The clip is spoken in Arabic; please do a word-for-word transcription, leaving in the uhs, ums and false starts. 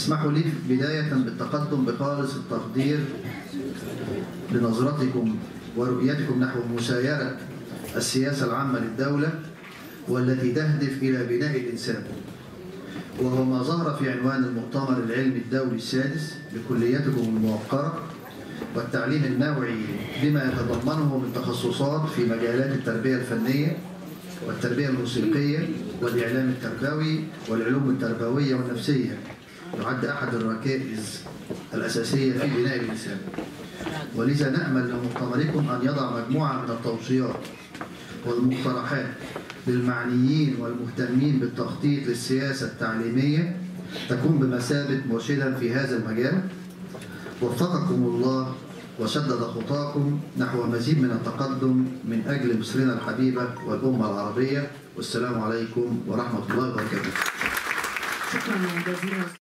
اسمحوا لي بداية بالتقدم بخالص التقدير لنظرتكم ورؤيتكم نحو مسايرة السياسة العامة للدولة والتي تهدف إلى بناء الإنسان، وهو ما ظهر في عنوان المؤتمر العلمي الدولي السادس لكليتكم الموقرة والتعليم النوعي بما يتضمنه من تخصصات في مجالات التربية الفنية والتربية الموسيقية والإعلام التربوي والعلوم التربوية والنفسية. يعد أحد الركائز الأساسية في بناء الإنسان، ولذا نأمل لمؤتمركم أن يضع مجموعة من التوصيات والمقترحات للمعنيين والمهتمين بالتخطيط للسياسة التعليمية تكون بمثابة مرشدا في هذا المجال. وفقكم الله وسدد خطاكم نحو مزيد من التقدم من أجل مصرنا الحبيبة والأمة العربية. والسلام عليكم ورحمة الله وبركاته. شكرا جزيلا.